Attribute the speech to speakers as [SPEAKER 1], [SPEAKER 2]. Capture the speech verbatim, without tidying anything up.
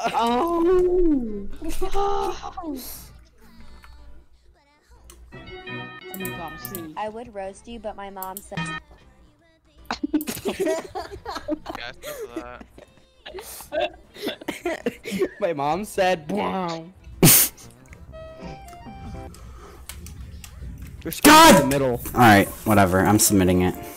[SPEAKER 1] Oh. Oh my god, see.
[SPEAKER 2] I would roast you, but my mom said.
[SPEAKER 3] Yes, that.
[SPEAKER 4] My mom said, wow. God! In the middle.
[SPEAKER 5] Alright, whatever. I'm submitting it.